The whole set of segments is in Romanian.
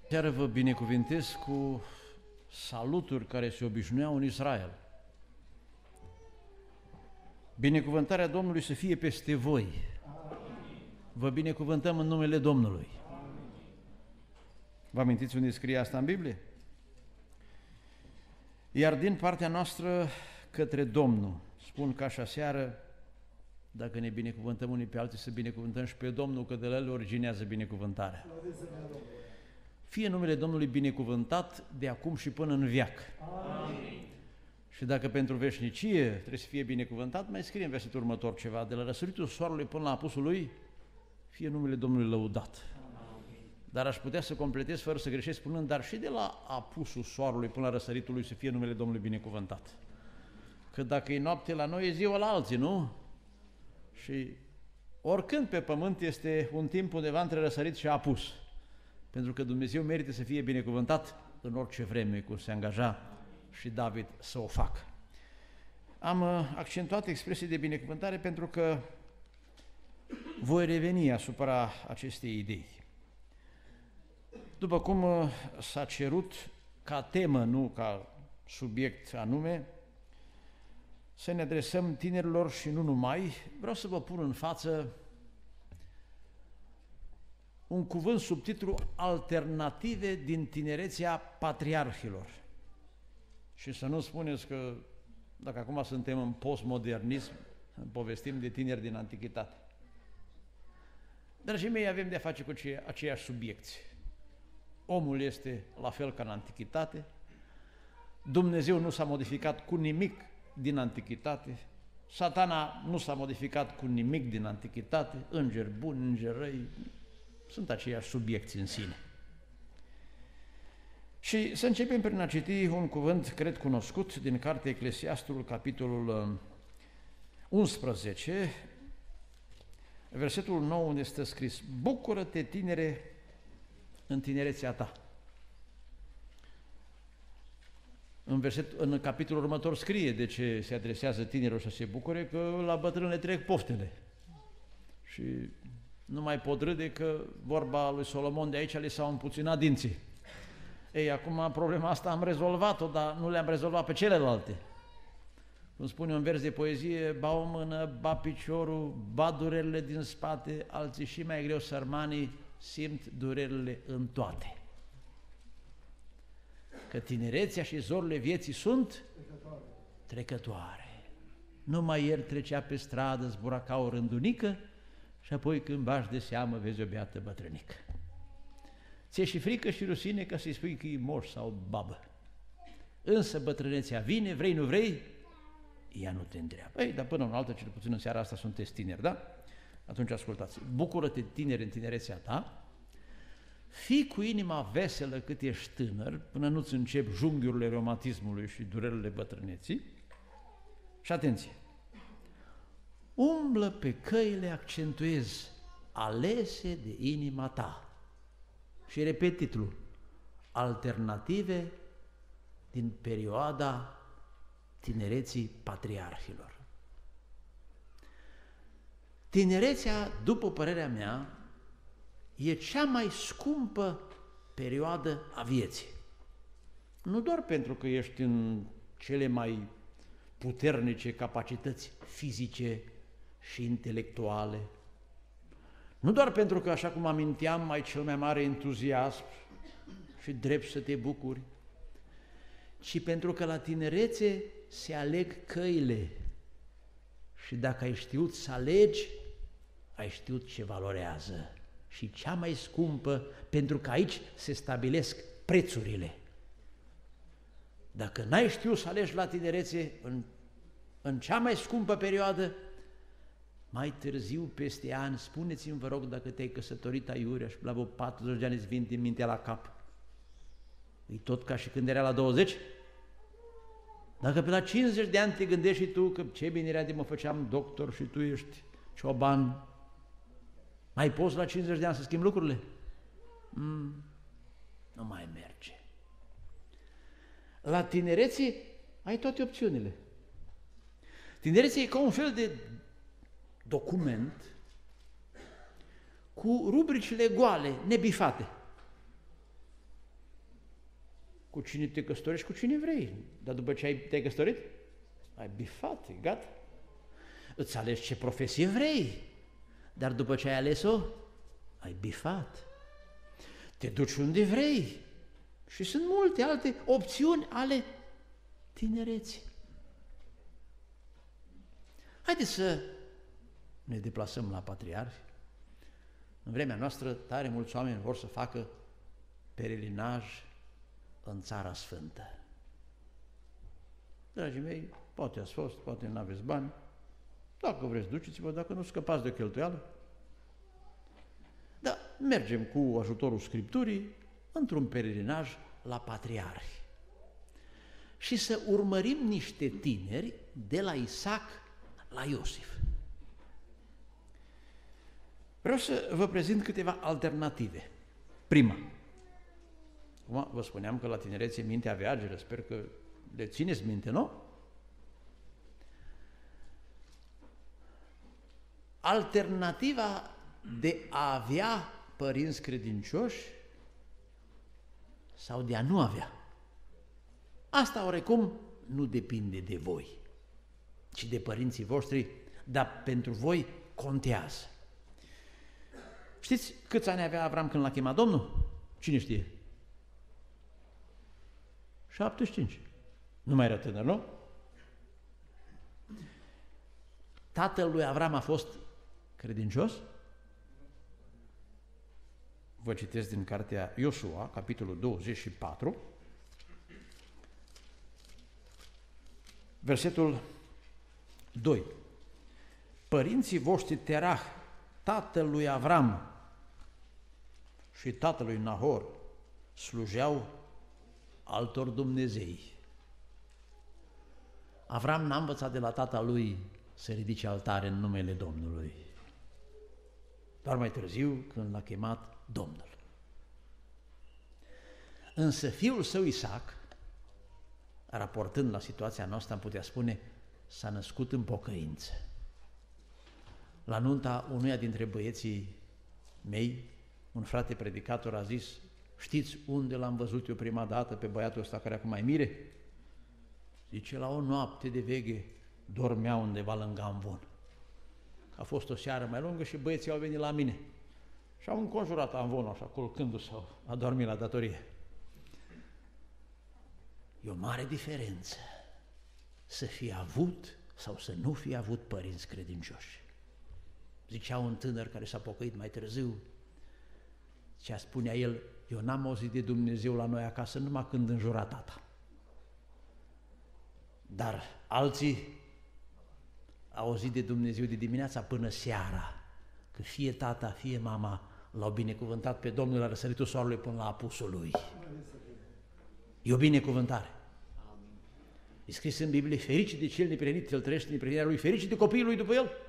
Seară vă binecuvintez cu saluturi care se obișnuiau în Israel. Binecuvântarea Domnului să fie peste voi. Vă binecuvântăm în numele Domnului. Vă amintiți unde scrie asta în Biblie? Iar din partea noastră către Domnul, spun ca așa seară, dacă ne binecuvântăm unii pe alții, să binecuvântăm și pe Domnul, că de la El originează binecuvântarea. Fie numele Domnului binecuvântat de acum și până în veac. Amin. Și dacă pentru veșnicie trebuie să fie binecuvântat, mai scrie în versetul următor ceva: de la răsăritul soarelui până la apusul lui, fie numele Domnului lăudat. Amin. Dar aș putea să completez fără să greșesc spunând, dar și de la apusul soarelui până la răsăritul lui să fie numele Domnului binecuvântat. Că dacă e noapte la noi, e ziua la alții, nu? Și oricând pe pământ este un timp undeva între răsărit și apus. Pentru că Dumnezeu merită să fie binecuvântat în orice vreme, cum se angaja și David să o facă. Am accentuat expresii de binecuvântare pentru că voi reveni asupra acestei idei. După cum s-a cerut ca temă, nu ca subiect anume, să ne adresăm tinerilor și nu numai, vreau să vă pun în față un cuvânt sub titlu Alternative din tinerețea patriarhilor. Și să nu spuneți că, dacă acum suntem în postmodernism, povestim de tineri din antichitate. Dragii mei, avem de-a face cu aceiași subiecti. Omul este la fel ca în antichitate, Dumnezeu nu s-a modificat cu nimic din antichitate, Satana nu s-a modificat cu nimic din antichitate, îngeri buni, îngeri răi, sunt aceiași subiecti în sine. Și să începem prin a citi un cuvânt, cred, cunoscut din cartea Eclesiastul, capitolul 11, versetul 9, unde stă scris: bucură-te, tinere, în tinerețea ta. În capitolul următor scrie de ce se adresează tinerilor să se bucure, că la bătrâni le trec poftele. Și nu mai pot râde că vorba lui Solomon de aici le s-au împuținat dinții. Ei, acum problema asta am rezolvat-o, dar nu le-am rezolvat pe celelalte. Cum spune un vers de poezie, ba o mână, ba piciorul, ba durerile din spate, alții și mai greu sărmanii simt durerile în toate. Că tinerețea și zorile vieții sunt trecătoare. Numai el trecea pe stradă, zbura ca o rândunică și apoi când bași de seamă vezi o beată bătrânică. Ți-e și frică și rușine ca să-i spui că e moș sau babă. Însă bătrânețea vine, vrei, nu vrei, ea nu te întreabă. Ei, dar până în altă, cel puțin în seara asta sunteți tineri, da? Atunci ascultați. Bucură-te, tineri, în tinerețea ta, fii cu inima veselă cât ești tânăr, până nu-ți încep junghiurile reumatismului și durerile bătrâneții. Și atenție! Umblă pe căile, accentuez, alese de inima ta. Și repet titlul: Alternative din perioada tinereții patriarhilor. Tinerețea, după părerea mea, e cea mai scumpă perioadă a vieții. Nu doar pentru că ești în cele mai puternice capacități fizice și intelectuale, nu doar pentru că, așa cum aminteam, ai cel mai mare entuziasm și drept să te bucuri, ci pentru că la tinerețe se aleg căile și dacă ai știut să alegi, ai știut ce valorează. Și cea mai scumpă, pentru că aici se stabilesc prețurile. Dacă n-ai știut să alegi la tinerețe, în cea mai scumpă perioadă, mai târziu, peste ani, spuneți-mi, vă rog, dacă te-ai căsătorit aiurea și la vreo 40 de ani îți vin din mintea la cap. E tot ca și când era la 20? Dacă pe la 50 de ani te gândești și tu că ce bine era de mă făceam doctor și tu ești cioban, mai poți la 50 de ani să schimbi lucrurile? Nu mai merge. La tinerețe ai toate opțiunile. Tinerețea e ca un fel de document cu rubricile goale, nebifate. cu cine te căsătorești, cu cine vrei. Dar după ce te-ai căsătorit, ai bifat, e gata. Îți alegi ce profesie vrei, dar după ce ai ales-o, ai bifat. Te duci unde vrei și sunt multe alte opțiuni ale tinereții. Haideți să ne deplasăm la patriarhi. În vremea noastră, tare mulți oameni vor să facă perelinaj în Țara Sfântă. Dragii mei, poate ați fost, poate nu aveți bani, dacă vreți, duceți-vă, dacă nu, scăpați de cheltuială. Dar mergem cu ajutorul Scripturii într-un perelinaj la patriarhi și să urmărim niște tineri de la Isaac la Iosif. Vreau să vă prezint câteva alternative. Prima, acum vă spuneam că la tinerețe mintea viageră, sper că le țineți minte, nu? Alternativa de a avea părinți credincioși sau de a nu avea. Asta oarecum nu depinde de voi, ci de părinții voștri, dar pentru voi contează. Știți câți ani avea Avram când l-a chemat Domnul? Cine știe? 75. Nu mai era tânăr, nu? Tatăl lui Avram a fost credincios? Vă citesc din cartea Iosua, capitolul 24, versetul 2. Părinții voștri Terah, tatăl lui Avram și tatălui Nahor, slujeau altor dumnezei. Avram n-a învățat de la tata lui să ridice altare în numele Domnului. Doar mai târziu, când l-a chemat Domnul. Însă fiul său Isaac, raportând la situația noastră, am putea spune, s-a născut în pocăință. La nunta unuia dintre băieții mei, un frate predicator a zis: știți unde l-am văzut eu prima dată pe băiatul ăsta care acum mai mire? Zice, la o noapte de veche dormea undeva lângă amvon. A fost o seară mai lungă și băieții au venit la mine și au înconjurat amvonul așa, culcându-se, a dormit la datorie. E o mare diferență să fie avut sau să nu fie avut părinți credincioși. Zicea un tânăr care s-a pocăit mai târziu, ce spunea el, eu n-am auzit de Dumnezeu la noi acasă numai când înjura tata. Dar alții au auzit de Dumnezeu de dimineața până seara, că fie tata, fie mama l-au binecuvântat pe Domnul la răsăritul soarelui până la apusul lui. E o binecuvântare. E scris în Biblie, fericit de cel neprihănit, el trăiește neprihănirea lui, fericit de copiii lui după el.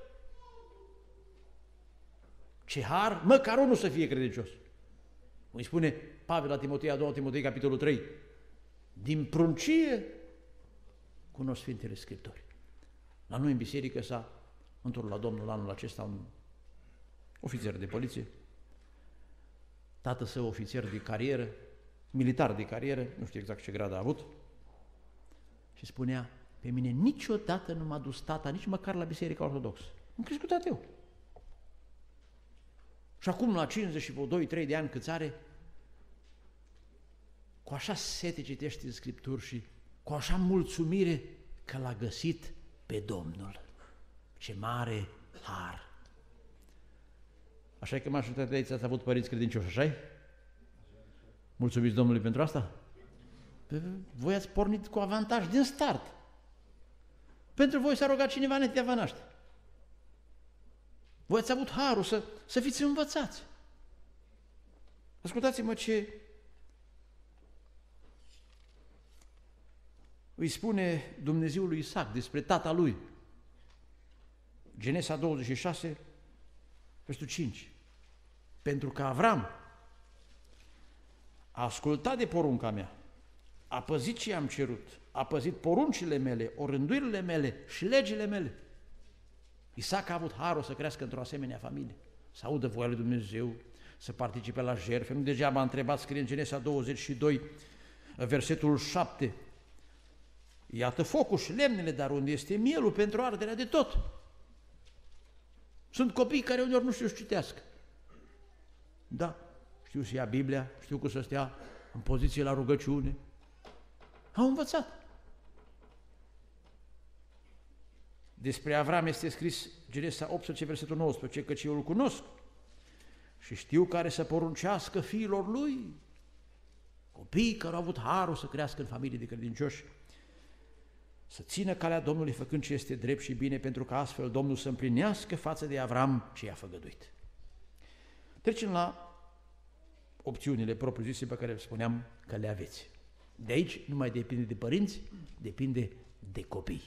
Ce har, măcar unul să fie credincios. Îi spune Pavel la Timotei, a 2 Timotei, capitolul 3, din pruncie cunosc Sfintele Scripturi. La noi în biserică s-a întors la Domnul anul acesta un ofițer de poliție, tatăl său ofițer de carieră, militar de carieră, nu știu exact ce grad a avut, și spunea, pe mine niciodată nu m-a dus tata, nici măcar la biserica ortodoxă. Am crescut ateu. Și acum, la 52-3 de ani câți are, cu așa sete citește în Scripturi și cu așa mulțumire că l-a găsit pe Domnul. Ce mare har! Așa că majoritatea de aici ați avut părinți credincioși, așa-i? Mulțumiți Domnului pentru asta? Voi ați pornit cu avantaj din start. Pentru voi s-a rugat cineva înainte de a vă naște. Voi ați avut harul să fiți învățați. Ascultați-mă ce îi spune Dumnezeul lui Isaac despre tata lui. Genesa 26, versetul 5. Pentru că Avram a ascultat de porunca mea, a păzit ce i-am cerut, a păzit poruncile mele, orânduirile mele și legile mele. Isaac a avut harul să crească într-o asemenea familie, să audă voia lui Dumnezeu, să participe la jertfe. Nu degeaba a întrebat, scrie în Genesa 22, Versetul 7. Iată focul și lemnele, dar unde este mielul pentru arderea de tot? Sunt copii care uneori nu știu să citească. Da, știu să ia Biblia, știu cum să stea în poziție la rugăciune. Au învățat. Despre Avram este scris Genesa 18, versetul 19, căci eu îl cunosc și știu care să poruncească fiilor lui, copiii care au avut harul să crească în familii de credincioși, să țină calea Domnului făcând ce este drept și bine, pentru că astfel Domnul să împlinească față de Avram ce i-a făgăduit. Trecem la opțiunile propriu-zise pe care spuneam că le aveți. De aici nu mai depinde de părinți, depinde de copii.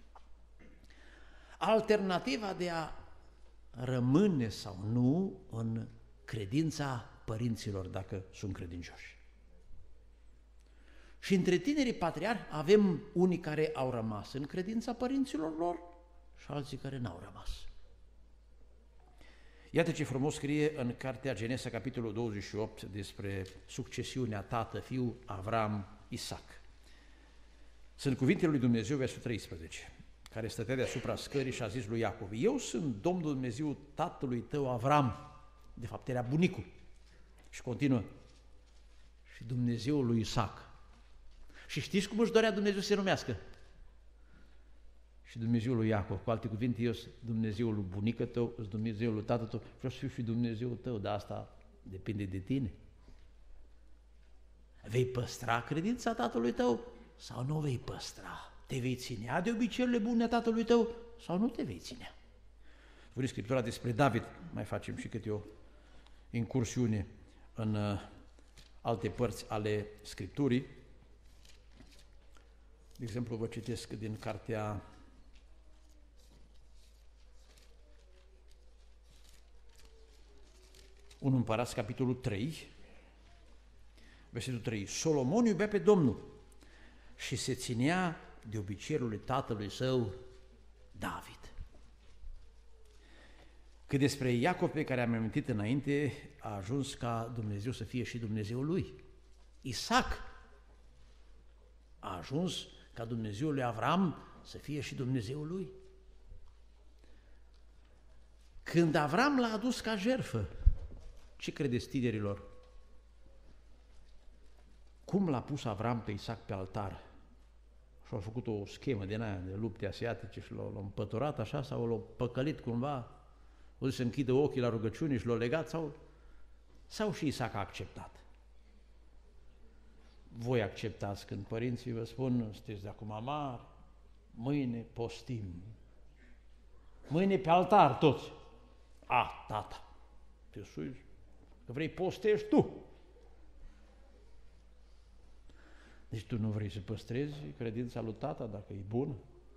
Alternativa de a rămâne sau nu în credința părinților, dacă sunt credincioși. Și între tinerii patriarhi avem unii care au rămas în credința părinților lor și alții care n-au rămas. Iată ce frumos scrie în cartea Genesa, capitolul 28, despre succesiunea tată-fiu Avram, Isaac. Sunt cuvintele lui Dumnezeu, versul 13, care stătea deasupra scării și a zis lui Iacov: eu sunt Domnul Dumnezeu tatălui tău Avram, de fapt era bunicul. Și continuă: și Dumnezeul lui Isaac. Și știți cum își dorea Dumnezeu să se numească? Și Dumnezeul lui Iacov. Cu alte cuvinte, eu sunt Dumnezeul lui bunică tău, sunt Dumnezeul lui tată tău, vreau să fiu și Dumnezeul tău, dar asta depinde de tine. Vei păstra credința tatălui tău sau nu vei păstra? Te vei ținea de obiceiurile bune a tatălui tău sau nu te vei ținea? Spune Scriptura despre David, mai facem și câte o incursiune în alte părți ale Scripturii. De exemplu, vă citesc din cartea un Împărați, capitolul 3, versetul 3. Solomon iubea pe Domnul și se ținea de obiceiul tatălui său David. Cât despre Iacov, pe care am amintit înainte, a ajuns ca Dumnezeu să fie și Dumnezeul lui. Isaac a ajuns ca Dumnezeul lui Avram să fie și Dumnezeul lui. Când Avram l-a adus ca jertfă, ce credeți, tinerilor? Cum l-a pus Avram pe Isaac pe altar? Și au făcut o schemă din aia de lupte asiatice și l-au împăturat așa sau l-au păcălit cumva, o zis să închidă ochii la rugăciune și l-au legat sau și Isaac a acceptat? Voi acceptați când părinții vă spun: sunteți de acum mari, mâine postim, mâine pe altar toți. Tata, te sui, că vrei postești tu. Deci tu nu vrei să păstrezi credința lui tata dacă e bună?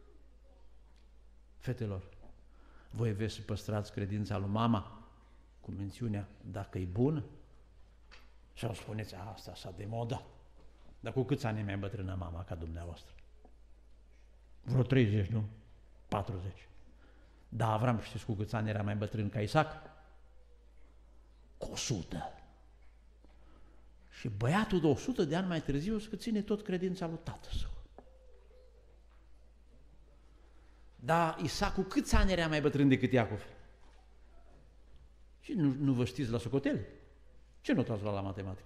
Fetelor, voi vreți să păstrați credința lui mama cu mențiunea dacă e bună? Sau spuneți: asta s-a demodat. Dar cu câți ani e mai bătrână mama ca dumneavoastră? Vreo 30, nu? 40. Dar Avram, știți cu câți ani era mai bătrân ca Isaac? Cu 100. Și băiatul de 100 de ani mai târziu că ține tot credința lui tatăl său. Dar Isaac cu câți ani era mai bătrân decât Iacov? Și nu vă știți la socotele? Ce notă ați luat la matematică?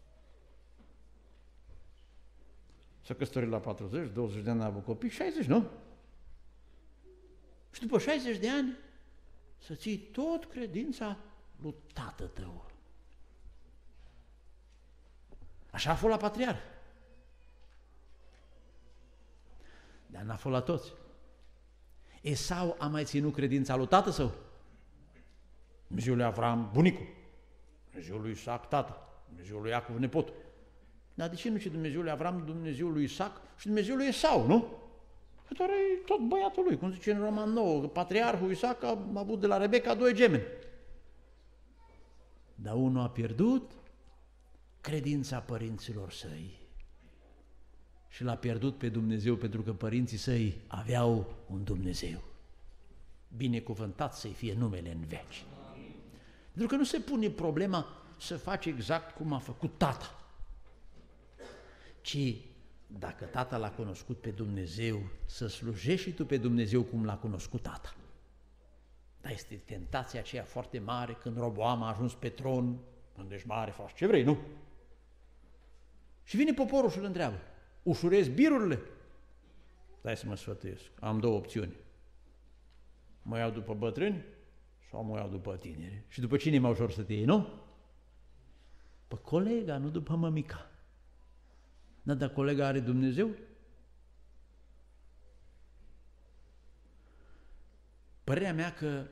S-a căsătorit la 40, 20 de ani a avut copii, 60, nu? Și după 60 de ani să ții tot credința lui tată tău. Așa a fost la patriarh. Dar n-a fost la toți. Esau a mai ținut credința lui tată său? Dumnezeul lui Avram, bunicul. Dumnezeul lui Isaac, tata. Dumnezeul lui Iacov, nepotul. Dar de ce nu și Dumnezeul lui Avram, Dumnezeul lui Isaac și Dumnezeul lui Esau, nu? Că doar e tot băiatul lui, cum zice în Roman 9, că patriarhul Isaac a avut de la Rebecca 2 gemeni. Dar unul a pierdut credința părinților săi și l-a pierdut pe Dumnezeu pentru că părinții săi aveau un Dumnezeu. Binecuvântat să-i fie numele în veci. Pentru că nu se pune problema să faci exact cum a făcut tata. ci dacă tata l-a cunoscut pe Dumnezeu, să slujești și tu pe Dumnezeu cum l-a cunoscut tata. Dar este tentația aceea foarte mare când Roboam a ajuns pe tron, când ești mare, faci ce vrei, nu? Și vine poporul și îl întreabă, ușurezi birurile? Stai să mă sfătuiesc, am două opțiuni. Mă iau după bătrâni sau mă iau după tineri? Și după cine e mai ușor să te iei, nu? Pe colega, nu după mămica. Dar colega are Dumnezeu? Părerea mea că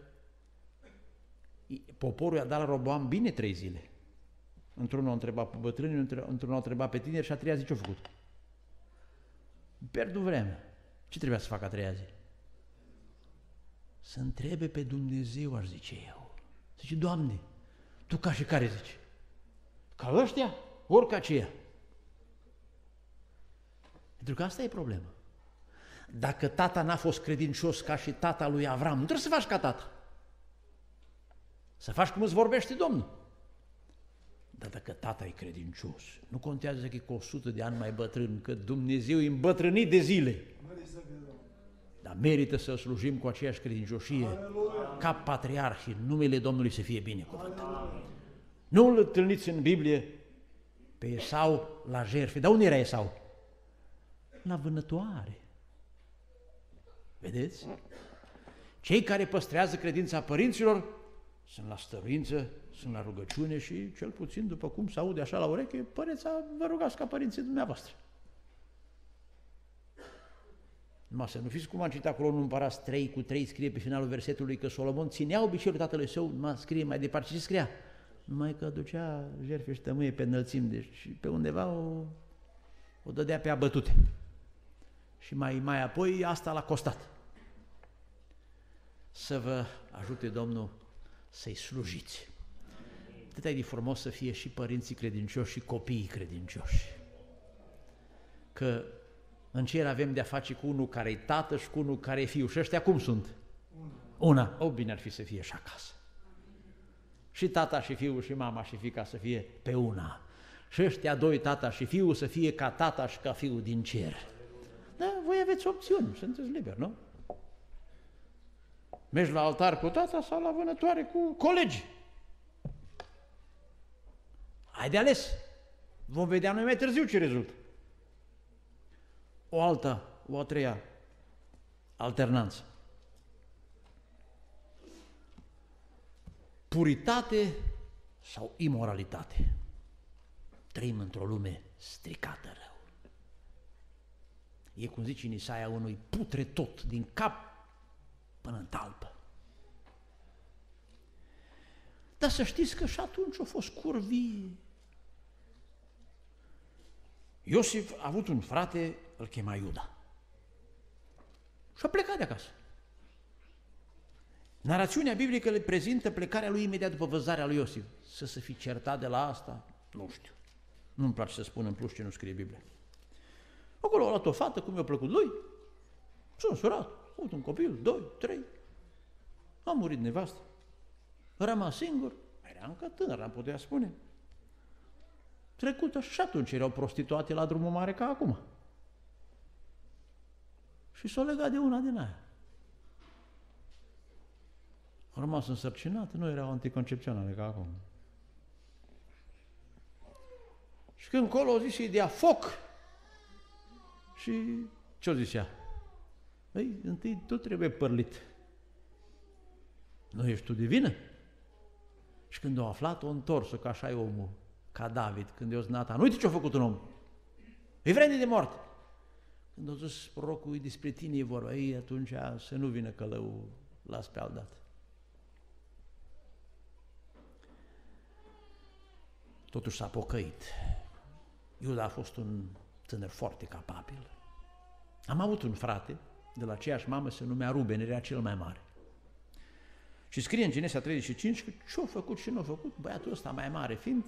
poporul i-a dat la Roboam bine 3 zile. Într-unul a întrebat pe bătrâni, într-unul a întrebat pe tineri și a treia zi ce-a făcut? Pierdu vremea. Ce trebuia să facă a treia zi? Să întrebe pe Dumnezeu, aș zice eu. Zice, Doamne, Tu ca și care zici? Ca ăștia? Ori ca aceia? Pentru că asta e problema. Dacă tata n-a fost credincios ca și tata lui Avram, nu trebuie să faci ca tata. Să faci cum îți vorbește Domnul. Dar dacă tata e credincios, nu contează că e cu 100 de ani mai bătrân, că Dumnezeu e îmbătrânit de zile. Dar merită să slujim cu aceeași credincioșie ca patriarhi, în numele Domnului să fie binecuvântat. Nu îl întâlniți în Biblie pe Esau la jertfe. Dar unde era Esau? La vânătoare. Vedeți? Cei care păstrează credința părinților sunt la stăruință, sunt la rugăciune și, cel puțin, după cum se aude așa la ureche, păreți să vă rugați ca părinții dumneavoastră. Numai să nu fiți cum am citit acolo în Împărați 3:3, scrie pe finalul versetului că Solomon ținea obiceiul tatălui său, numai scrie mai departe, ce scria? Numai că ducea jertfe și tămâie pe înălțimi, deci pe undeva o dădea pe abătute. Și mai apoi asta l-a costat. Să vă ajute Domnul să-i slujiți. Atât e de frumos să fie și părinții credincioși și copiii credincioși. Că în cer avem de-a face cu unul care e tată și cu unul care e fiu. Și ăștia cum sunt? Una. O, bine ar fi să fie și acasă. Și tata și fiul și mama și fiica să fie pe una. Și ăștia doi, tata și fiul, să fie ca tata și ca fiul din cer. Da, voi aveți opțiuni, sunteți liberi, nu? Mergi la altar cu tata sau la vânătoare cu colegi? Hai de ales. Vom vedea noi mai târziu ce rezultă. O a treia alternanță. Puritate sau imoralitate. Trăim într-o lume stricată rău. E cum zice în Isaia unui putre tot, din cap până în talpă. Dar să știți că și atunci au fost curvii. Iosif a avut un frate, îl chema Iuda. Și a plecat de acasă. Narațiunea biblică le prezintă plecarea lui imediat după văzarea lui Iosif. Să se fi certat de la asta, nu știu. Nu-mi place să spun în plus ce nu scrie Biblia. Acolo a luat o fată, cum i-a plăcut lui, s-a însurat, a avut un copil, 2, 3, a murit nevastă, a rămas singur, era încă tânăr, am putea spune. Trecută și atunci erau prostituate la drumul mare ca acum. Și s-a legat de una din aia. A rămas însărcinată, nu erau anticoncepționale ca acum. Și când colo a zis să-i dea foc, și ce-o zicea? Păi, întâi tu trebuie părlit. Nu ești tu de vină? Și când o aflat, o întors-o, că așa e omul, ca David, când i-a zis Natan, uite ce-a făcut un om, e vrednic de moarte. Când a zis prorocul, despre tine e vorba, ei, atunci să nu vină călăul, las pe alt dat. Totuși s-a pocăit. Iuda a fost un tânăr foarte capabil. Am avut un frate, de la aceeași mamă, se numea Ruben, era cel mai mare. Și scrie în Genesa 35 că ce-a făcut și nu a făcut băiatul ăsta mai mare fiind.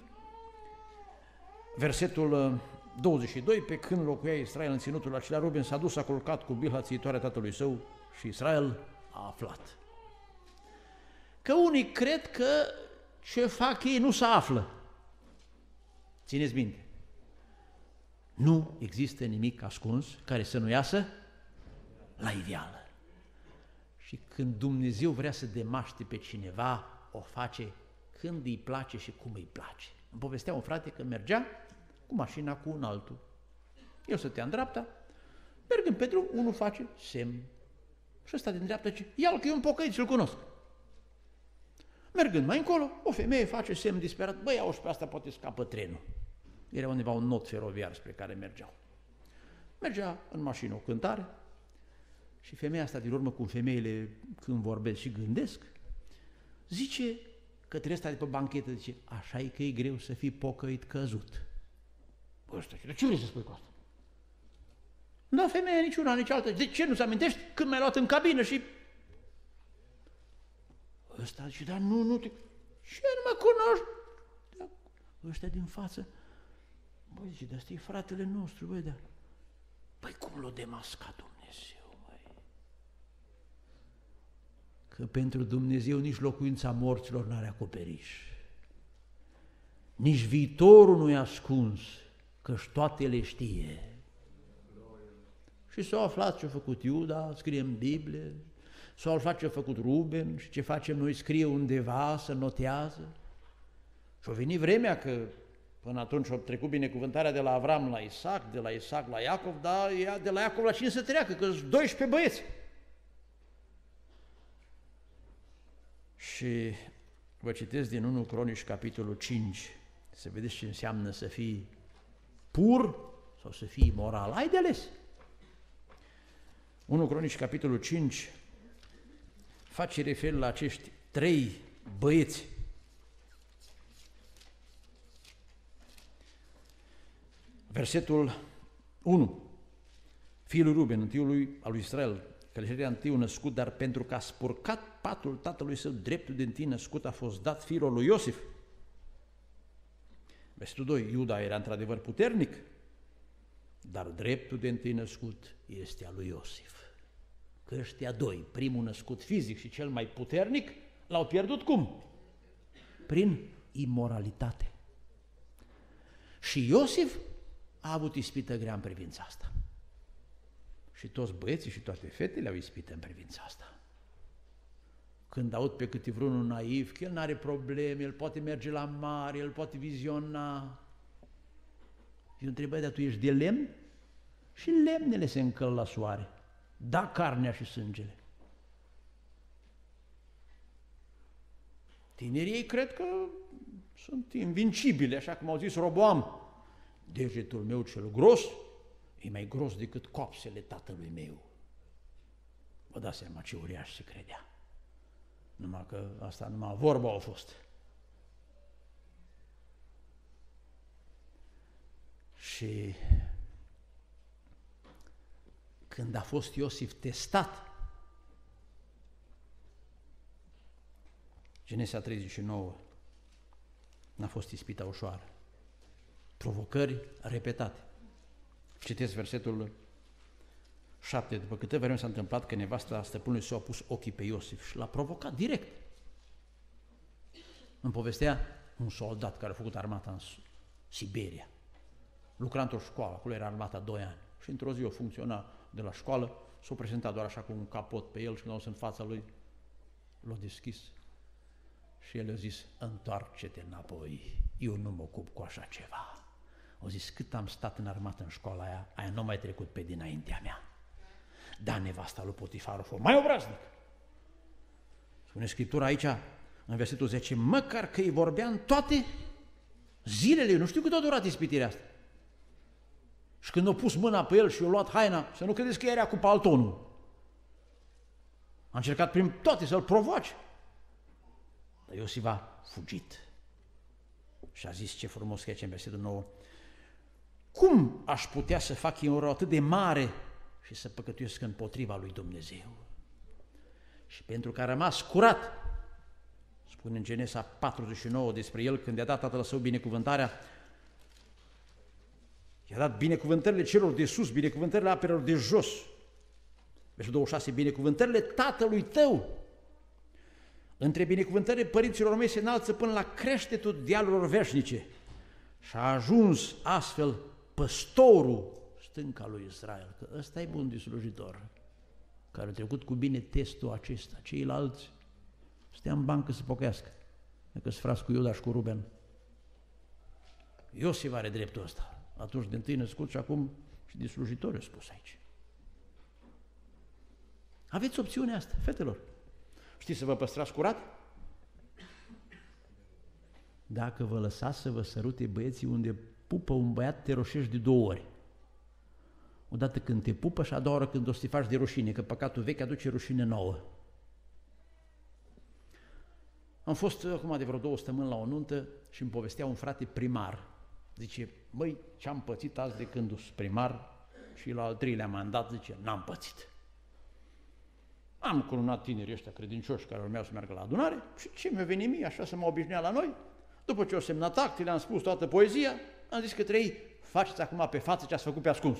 Versetul 22, pe când locuia Israel în ținutul acela, Ruben s-a dus, a culcat cu Bilha, țitoarea tatălui său, și Israel a aflat. Că unii cred că ce fac ei nu se află. Țineți minte. Nu există nimic ascuns care să nu iasă la iveală. Și când Dumnezeu vrea să demaște pe cineva, o face când îi place și cum îi place. Îmi povestea un frate că mergea cu mașina cu un altul. El stătea în dreapta, mergând pe drum, unul face semn. Și ăsta din dreapta zice, ia-l că e un pocăit și-l cunosc. Mergând mai încolo, o femeie face semn disperat, băi, auzi, pe asta poate scapă trenul. Era undeva un nod feroviar spre care mergeau. Mergea în mașină o cântare și femeia asta din urmă, cum femeile când vorbesc și gândesc, zice către ăsta de pe banchetă, zice, așa e că e greu să fii pocăit căzut. Bă, ăsta, de ce vrei să spui cu asta? Da, femeia nici una, nici alta. De ce nu-ți amintești când m-ai luat în cabină și... Ăsta zice, dar nu te... Ce nu mă cunoști? Ăștia din față, băi, zice, dar ăsta e fratele nostru, băi, dar... Păi cum l-a demascat Dumnezeu, băi? Că pentru Dumnezeu nici locuința morților n-are acoperiș. Nici viitorul nu e ascuns, că-și toate le știe. Și s-a aflat ce a făcut Iuda, scrie în Biblie, s-a aflat ce a făcut Ruben și ce facem noi, scrie undeva, să notează. Și a venit vremea că până atunci a trecut binecuvântarea de la Avram la Isaac, de la Isaac la Iacov, dar de la Iacov la cine să treacă, că sunt 12 băieți. Și vă citesc din 1 Cronici, capitolul 5, să vedeți ce înseamnă să fii pur sau să fii moral. Ai de ales. 1 Cronici, capitolul 5, face referire la acești 3 băieți. Versetul 1. Fiul lui Ruben, întâiul al lui Israel, călătoria întâiul născut, dar pentru că a spurcat patul tatălui său, dreptul din tine născut a fost dat fiilor lui Iosif. Versetul 2. Iuda era într-adevăr puternic, dar dreptul de întâi născut este al lui Iosif. Că ăștia 2, primul născut fizic și cel mai puternic, l-au pierdut cum? Prin imoralitate. Și Iosif a avut ispită grea în privința asta. Și toți băieții și toate fetele au ispită în privința asta. Când aud pe câte vreunul naiv, că el n-are probleme, el poate merge la mare, el poate viziona. Eu întreb, dar tu ești de lemn? Și lemnele se încăl la soare. Da carnea și sângele. Tinerii ei cred că sunt invincibili, așa cum au zis Roboam. Degetul meu cel gros e mai gros decât coapsele tatălui meu. Vă dați seama ce uriaș se credea. Numai că asta numai vorba a fost. Și când a fost Iosif testat, Genesa 39, n-a fost ispita ușoară. Provocări repetate. Citesc versetul 7. După câte vreme s-a întâmplat că nevasta stăpânului s-a pus ochii pe Iosif și l-a provocat direct. Îmi povestea un soldat care a făcut armata în Siberia. Lucra într-o școală, acolo era armata 2 ani. Și într-o zi o funcționa de la școală, s-a prezentat doar așa cu un capot pe el și când a dus în fața lui, l-a deschis. Și el a zis, întoarce-te înapoi, eu nu mă ocup cu așa ceva. Au zis, cât am stat în armată în școala aia nu mai trecut pe dinaintea mea. Dar nevasta lui Potifar a fost mai obraznic. Spune Scriptura aici, în versetul 10, măcar că îi vorbea în toate zilele, eu nu știu cât a durat ispitirea asta. Și când a pus mâna pe el și a luat haina, să nu credeți că era cu paltonul. A încercat prin toate să-l provoace. Dar Iosif a fugit. Și a zis ce frumos că e în versetul 9. Cum aș putea să fac eu un rău atât de mare și să păcătuiesc împotriva lui Dumnezeu? Și pentru că a rămas curat, spune în Genesa 49 despre el, când i-a dat tatăl său binecuvântarea, i-a dat binecuvântările celor de sus, binecuvântările apelor de jos. Versetul 26, binecuvântările tatălui tău. Între binecuvântările părinților mei se înalță până la creștetul dealurilor veșnice. Și a ajuns astfel păstorul stânca lui Israel, că ăsta e bun de slujitor, care a trecut cu bine testul acesta. Ceilalți stea în bancă să pocăiască, dacă sunt frați cu Iuda și cu Ruben. Iosif are dreptul ăsta, atunci de întâi născut și acum și de slujitor a spus aici. Aveți opțiunea asta, fetelor. Știți să vă păstrați curat? Dacă vă lăsați să vă sărute băieții unde pupă un băiat, te roșești de 2 ori. Odată când te pupă și a doua oră când o să te faci de rușine, că păcatul vechi aduce rușine nouă. Am fost acum de vreo 2 săptămâni la o nuntă și îmi povestea un frate primar. Zice, măi, ce-am pățit azi de când sunt primar și la al 3-lea mandat, zice, n-am pățit. Am curunat tinerii ăștia credincioși care urmeau să meargă la adunare și ce mi-a venit mie așa să mă obișnuia la noi? După ce au semnat actele, am spus toată poezia, am zis către ei, faceți acum pe față ce ați făcut pe ascuns.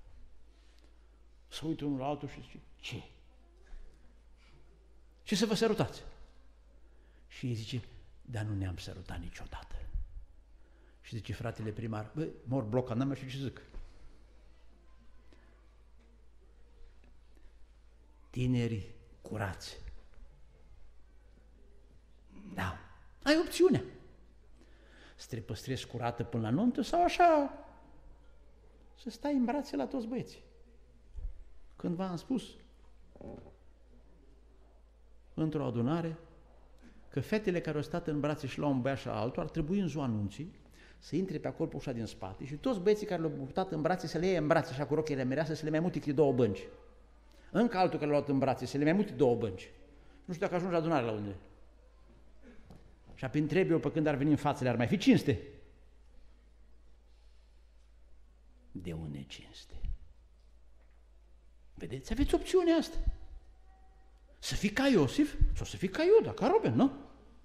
Să uită unul la altul și zice, ce? Și să vă sărutați. Și ei zice, dar nu ne-am sărutat niciodată. Și zice fratele primar, băi, mor blocat, n-am mai știu ce zic. Tineri curați. Da, ai opțiunea. Să te păstrezi curată până la nuntă sau așa să stai în brațe la toți băieții. Când v-am spus într-o adunare că fetele care au stat în brațe și la un băiat și la altul ar trebui în ziua anunții să intre pe acolo pe ușa din spate și toți băieții care le-au purtat în brațe să le iei în brațe așa cu rochile mireasă să le mai mute câte 2 bănci. Încă altul care l-a luat în brațe să le mai mute 2 bănci. Nu știu dacă ajungi la adunare la unde. Și apoi întreb eu pe când ar veni în față, ar mai fi cinste? De unde cinste? Vedeți, aveți opțiunea asta. Să fii ca Iosif sau să fii ca Iuda, ca Ruben, nu?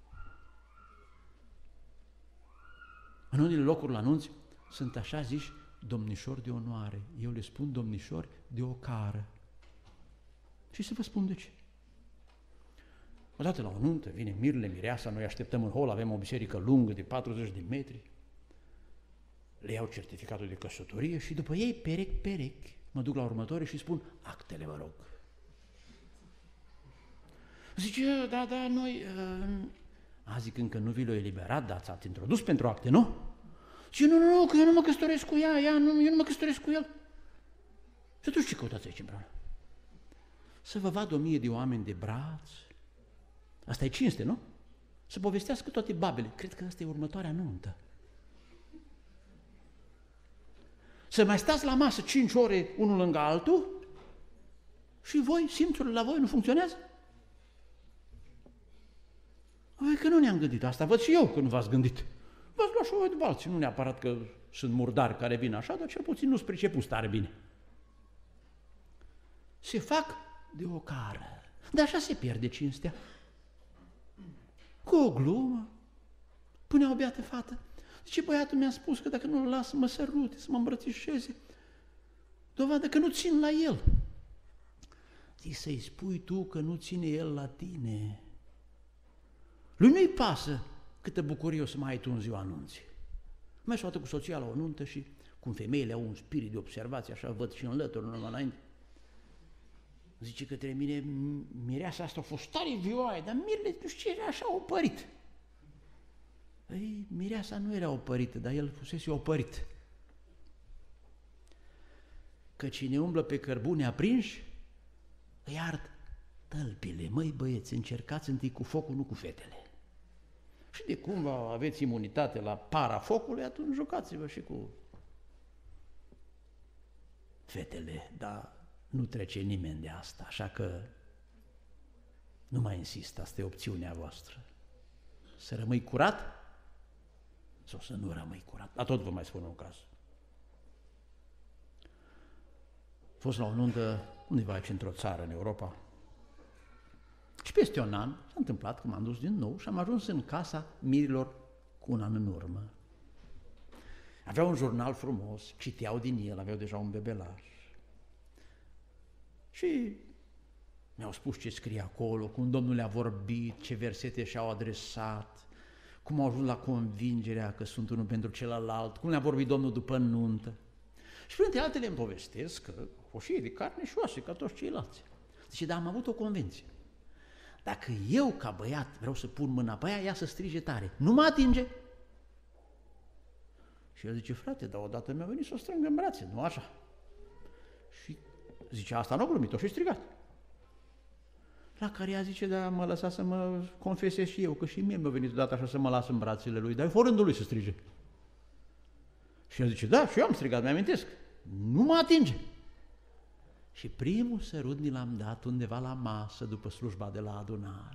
În unele locuri la anunți sunt așa ziși domnișori de onoare. Eu le spun domnișori de ocară. Și să vă spun de ce. Odată la o nuntă vine mirele, mireasa, noi așteptăm în hol, avem o biserică lungă de 40 de metri, le iau certificatul de căsătorie și după ei, perechi, mă duc la următoare și spun, actele vă rog. Zice, da, noi... zic, încă nu vi l-o eliberat, dar ți-ați introdus pentru acte, nu? Zice, nu, că eu nu mă căsătoresc cu ea, eu nu mă căsătoresc cu el. Și atunci ce căutați aici împreună? Să vă vad 1000 de oameni de braț. Asta e cinste, nu? Să povestească toate babele. Cred că asta e următoarea nuntă. Să mai stați la masă 5 ore unul lângă altul și voi, simțurile la voi nu funcționează? Că nu ne-am gândit. Asta văd și eu că nu v-ați gândit. V-ați luat și voi după alții. Nu neapărat că sunt murdari care vin așa, dar cel puțin nu-s priceput tare bine. Se fac de ocară. Dar așa se pierde cinstea. Cu o glumă, punea o beată fată. Zice, băiatul mi-a spus că dacă nu-l las să mă sărute, să mă îmbrățișeze, dovadă că nu țin la el. Zic, să-i spui tu că nu ține el la tine. Lui nu-i pasă câtă bucurie o să mai ai tu în ziua anunții. Mai s-o cu soția la o nuntă și cum femeile au un spirit de observație, așa văd și în lături, numai înainte. Zice către mine, mireasa asta a fost tare vioaie, dar mirele, nu știu ce, era așa opărit. Ei, mireasa nu era opărită, dar el fusese opărit. Că cine umblă pe cărbune aprinși, îi ard tălpile. Măi băieți, încercați întâi cu focul, nu cu fetele. Și de cum aveți imunitate la para focului, atunci jucați-vă și cu fetele, dar nu trece nimeni de asta, așa că nu mai insist, asta e opțiunea voastră. Să rămâi curat sau să nu rămâi curat. La tot vă mai spun un caz. A fost la o nuntă undeva aici într-o țară în Europa și peste un an s-a întâmplat că m-am dus din nou și am ajuns în casa mirilor cu un an în urmă. Aveau un jurnal frumos, citeau din el, aveau deja un bebelaș. Și mi-au spus ce scrie acolo, cum Domnul le-a vorbit, ce versete și-au adresat, cum au ajuns la convingerea că sunt unul pentru celălalt, cum le-a vorbit Domnul după nuntă. Și printre altele îmi povestesc că o și de carne și oase, ca toți ceilalți. Zice, dar am avut o convenție. Dacă eu, ca băiat, vreau să pun mâna pe ea să strige tare. Nu mă atinge. Și el zice, frate, dar odată mi-a venit să o strâng în brațe, nu așa? Și zice, asta nu a glumit-o și strigat. La care ea zice, da, mă lăsa să mă confesez și eu, că și mie mi-a venit odată așa să mă las în brațele lui, dar e rândul lui să strige. Și el zice, da, și eu am strigat, mi-amintesc, nu mă atinge. Și primul sărut ni l-am dat undeva la masă după slujba de la adunare.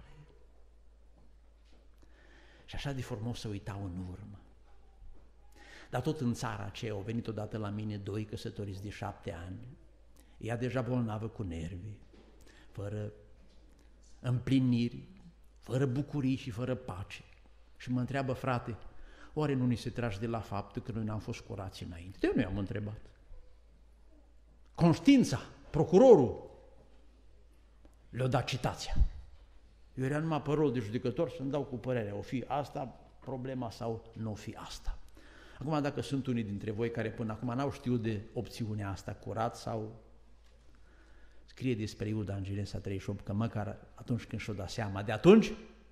Și așa de frumos să uitau în urmă. Dar tot în țara aceea au venit odată la mine doi căsătoriți de 7 ani. Ea deja bolnavă cu nervi, fără împliniri, fără bucurii și fără pace. Și mă întreabă, frate, oare nu ni se trage de la faptul că noi n-am fost curați înainte? Eu nu i-am întrebat. Conștiința, procurorul, le-a dat citația. Eu era numai pe rol de judecător să-mi dau cu părerea, o fi asta problema sau nu o fi asta. Acum, dacă sunt unii dintre voi care până acum n-au știut de opțiunea asta, curat sau scrie despre Iuda în Genesa 38, că măcar atunci când și-o dat seama, de atunci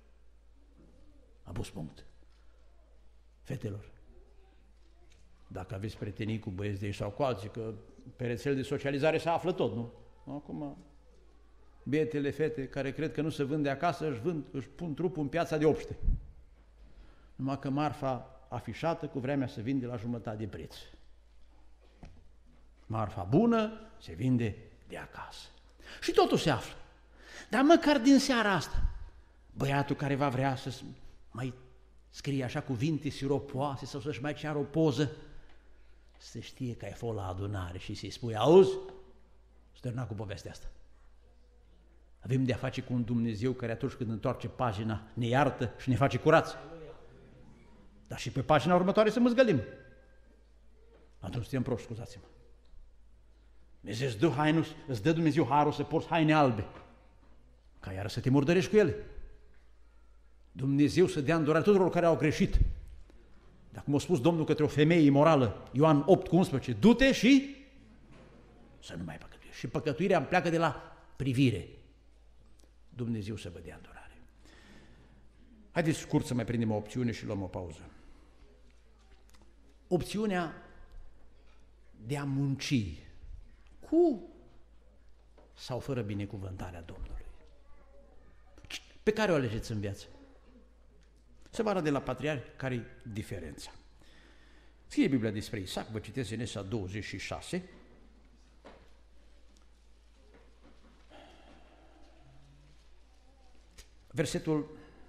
a pus punct. Fetelor, dacă aveți prietenii cu băieți de ei sau cu alții, că pe rețele de socializare se află tot, nu? Acum, bietele fete care cred că nu se vânde acasă, își pun trupul în piața de obște. Numai că marfa afișată cu vremea se vinde la jumătate de preț. Marfa bună se vinde de acasă. Și totul se află. Dar măcar din seara asta, băiatul care va vrea să mai scrie așa cuvinte siropoase sau să-și mai ceară o poză, să știe că ai fost la adunare și să-i spui, auzi, stărna cu povestea asta. Avem de-a face cu un Dumnezeu care atunci când întoarce pagina ne iartă și ne face curați. Dar și pe pagina următoare să măzgălim. Atunci suntem proști, scuzați-mă. Dumnezeu îți dă Dumnezeu harul să porți haine albe, ca iară să te murdărești cu ele. Dumnezeu să dea îndurare tuturor care au greșit. Dar cum a spus Domnul către o femeie imorală, Ioan 8,11, du-te și să nu mai păcătuiești. Și păcătuirea îmi pleacă de la privire. Dumnezeu să vă dea îndurare. Haideți scurt să mai prindem o opțiune și luăm o pauză. Opțiunea de a munci cu sau fără binecuvântarea Domnului. Pe care o alegeți în viață? Se va arăta de la patriarhi care-i diferența. Scrie Biblia despre Isaac, vă citesc Genesa 26. Versetul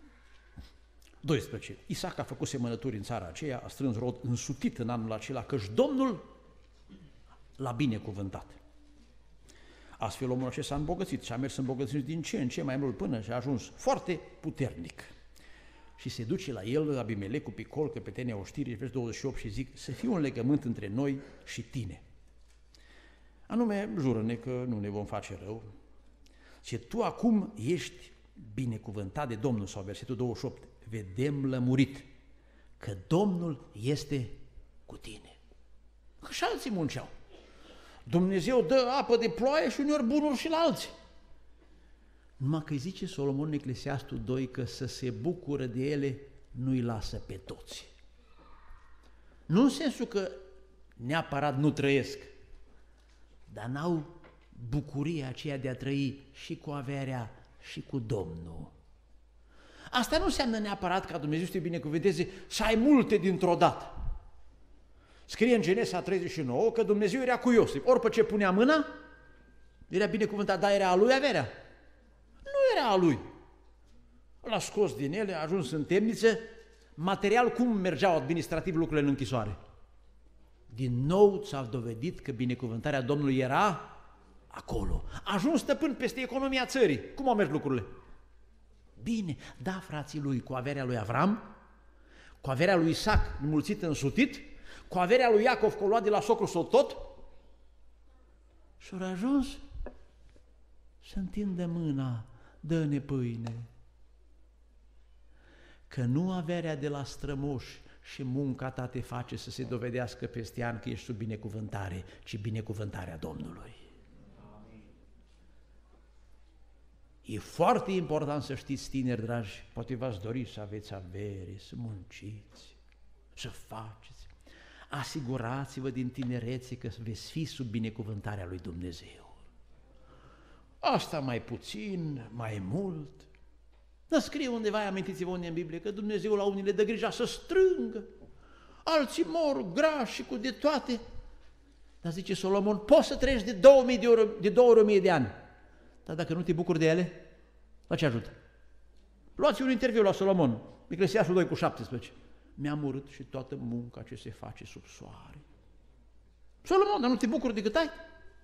12. Isaac a făcut semănături în țara aceea, a strâns rod însutit în anul acela, căci Domnul l-a binecuvântat. Astfel omul acesta s-a îmbogățit și a mers îmbogățit din ce în ce mai mult până și a ajuns foarte puternic. Și se duce la el, Abimelec, cu Picol, căpetenia oștirii, versetul 28, și zic, să fie un legământ între noi și tine. Anume, jură-ne că nu ne vom face rău. Și tu acum ești binecuvântat de Domnul, sau versetul 28, vedem lămurit că Domnul este cu tine. Că și alții munceau. Dumnezeu dă apă de ploaie și uneori bunuri și la alții. Numai că îi zice Solomon în Eclesiastul 2 că să se bucură de ele nu-i lasă pe toți. Nu în sensul că neapărat nu trăiesc, dar n-au bucuria aceea de a trăi și cu averea și cu Domnul. Asta nu înseamnă neapărat ca Dumnezeu să te binecuvânteze să ai multe dintr-o dată. Scrie în Genesa 39 că Dumnezeu era cu Iosif. Ori pe ce punea mâna, era binecuvântat, dar era a lui averea. Nu era a lui. L-a scos din ele, a ajuns în temniță. Material, cum mergeau administrativ lucrurile în închisoare? Din nou ți-a dovedit că binecuvântarea Domnului era acolo. A ajuns stăpân peste economia țării. Cum au mers lucrurile? Bine, da, frații lui, cu averea lui Avram, cu averea lui Isaac, înmulțit, însutit, cu averea lui Iacov, că o luat de la socru sau tot, și-au ajuns să întindă mâna, dă-ne pâine. Că nu averea de la strămoși și munca ta te face să se dovedească peste an că ești sub binecuvântare, ci binecuvântarea Domnului. E foarte important să știți, tineri dragi, poate v-ați dori să aveți avere, să munciți, să faceți. Asigurați-vă din tinerețe că veți fi sub binecuvântarea lui Dumnezeu. Asta mai puțin, mai mult. Dar scrie undeva, amintiți-vă unde în Biblie, că Dumnezeu la unii le dă grija să strângă, alții mor grași și cu de toate. Dar zice Solomon, poți să treci de 2000 de 2000 de ani. Dar dacă nu te bucuri de ele, la ce ajută? Luați un interviu la Solomon, Eclesiastul 2:17. Mi-am urât și toată munca ce se face sub soare. Solomon, dar nu te bucuri decât ai?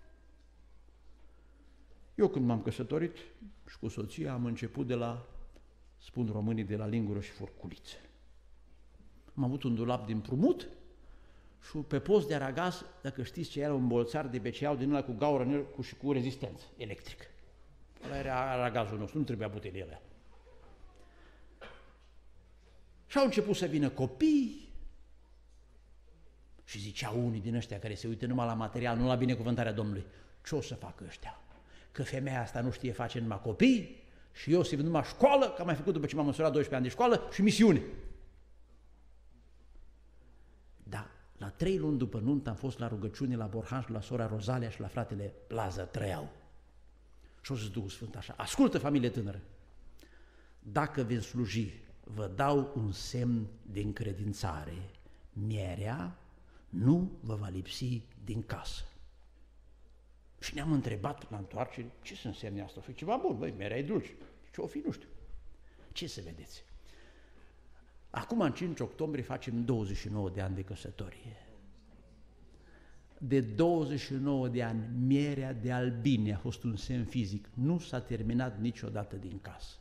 Eu când m-am căsătorit și cu soția am început de la, spun românii, de la lingură și furculiță. Am avut un dulap din împrumut și pe post de aragaz, dacă știți ce era un bolțar de beceau din ăla cu gaură în el și cu rezistență electrică. Ăla era aragazul nostru, nu trebuia butelele. Și au început să vină copii și ziceau unii din ăștia care se uită numai la material, nu la binecuvântarea Domnului, ce o să facă ăștia? Că femeia asta nu știe face numai copii și eu să vin numai școală, că am mai făcut după ce m-am măsurat 12 ani de școală și misiune. Da, la 3 luni după nuntă am fost la rugăciune la Borhan și la sora Rozalia și la fratele Lazar, trăiau. Și o zis Duhul Sfânt așa, ascultă familie tânără, dacă veți sluji, vă dau un semn de încredințare, mierea nu vă va lipsi din casă. Și ne-am întrebat la întoarcere, ce să însemne asta? O fi ceva bun, băi, mierea e dulce. Ce o fi, nu știu. Ce să vedeți? Acum, în 5 octombrie, facem 29 de ani de căsătorie. De 29 de ani, mierea de albine a fost un semn fizic. Nu s-a terminat niciodată din casă.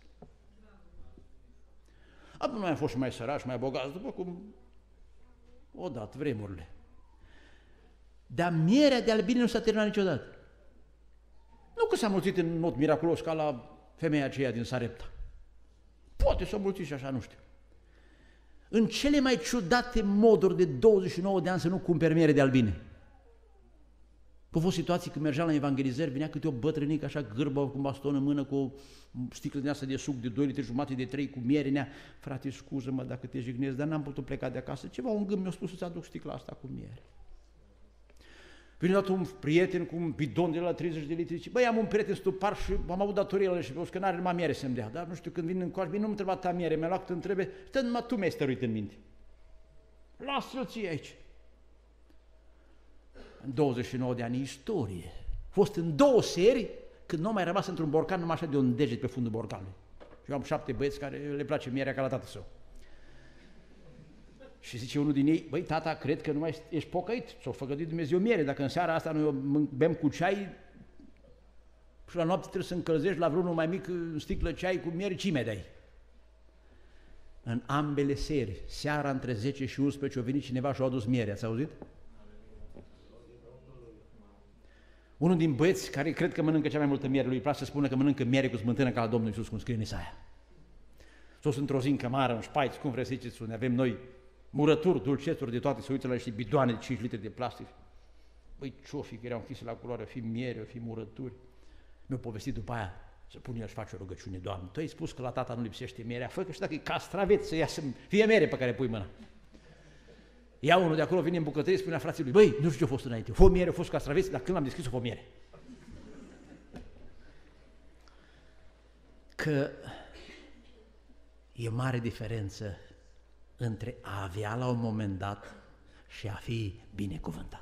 Apoi noi am fost și mai sărași, mai bogați, după cum o dat vremurile. Dar mierea de albine nu s-a terminat niciodată. Nu că s-a mulțit în mod miraculos ca la femeia aceea din Sarepta. Poate s-a mulțit și așa, nu știu. În cele mai ciudate moduri de 29 de ani să nu cumperi miere de albine. Au fost situații când mergeam la evangelizări, venea câte o bătrânică așa gârbă cu un baston în mână, cu o sticlă din asta de suc de 2 litri jumate, de 3 cu miere, nea, frate, scuză-mă dacă te jignesc, dar n-am putut pleca de acasă. Ceva, un gând mi-a spus să-ți aduc sticla asta cu miere. Vine odată un prieten cu un bidon de la 30 de litri, zice, băi, am un prieten stupar și am avut datoriile și vreau că n-are numai miere să-mi dea. Dar nu știu, când vin în coaș, nu m-a întrebat ta miere, mi-a luat cât întrebe, stă numai tu mi-ai stăruit în minte. Lasă-l ție aici. În 29 de ani istorie. A fost în 2 serii când nu a mai rămas într-un borcan numai așa de un deget pe fundul borcanului. Și eu am 7 băieți care le place mierea ca la tatăl său. Și zice unul din ei, băi, tata, cred că nu mai ești pocăit, s-o făgăduit Dumnezeu miere, dacă în seara asta noi bem cu ceai și la noapte trebuie să încălzești la vreunul mai mic sticlă ceai cu miere, ce mi dai? În ambele seri, seara între 10 și 11, a venit cineva și a adus miere, ați auzit? Unul din băieți care cred că mănâncă cea mai multă miere, lui place să spună că mănâncă miere cu smântână ca la Domnul Iisus, cum scrie în Isaia. Sos într-o zi în cămară, în șpaiț, cum vreți să ziceți, unde avem noi murături, dulcețuri de toate, se uită la niște bidoane de 5 litri de plastic. Băi, ce-o fi, că erau închise la culoare, o fi miere, o fi murături. Mi-a povestit după aia, să pun el și face o rugăciune, Doamne, Tu ai spus că la tata nu lipsește mierea, fă că și dacă e castraveț să iasă, fie miere pe care pui mâna. Ia unul de acolo, vine în bucătărie, spune la frații lui, băi, nu știu ce a fost înainte, fă miere, a fost castraveț, dar când l-am deschis, o fă miere. Că e mare diferență între a avea la un moment dat și a fi binecuvântat.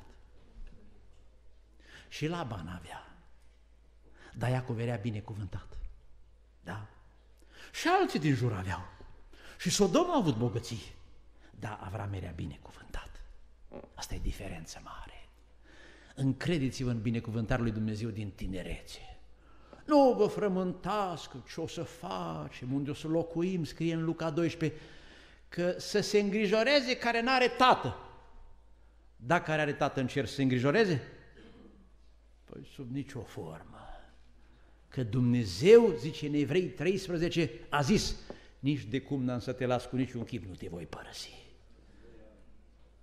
Și Laban avea, dar Iacov era binecuvântat. Da? Și alții din jur aveau. Și Sodoma a avut bogății, dar Avram era binecuvântat. Asta e diferența mare. Încrediți-vă în binecuvântarea lui Dumnezeu din tinerețe. Nu vă frământați că ce o să facem, unde o să locuim, scrie în Luca 12, că să se îngrijoreze care n-are tată. Dacă care are tată în cer să se îngrijoreze? Păi sub nicio formă. Că Dumnezeu, zice în Evrei 13, a zis, nici de cum n-am să te las cu niciun chip, nu te voi părăsi.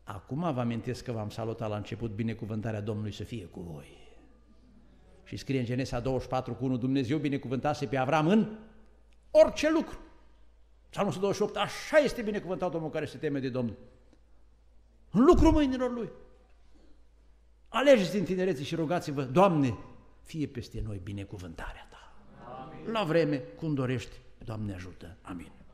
Acum vă amintesc că v-am salutat la început, binecuvântarea Domnului să fie cu voi. Și scrie în Genesa 24:1, Dumnezeu binecuvântase pe Avram în orice lucru. Psalmul 128, așa este binecuvântat omul care se teme de Domnul. În lucrul mâinilor lui. Alegeți din tinerețe și rugați-vă, Doamne, fie peste noi binecuvântarea Ta. Amin. La vreme, cum dorești, Doamne ajută. Amin.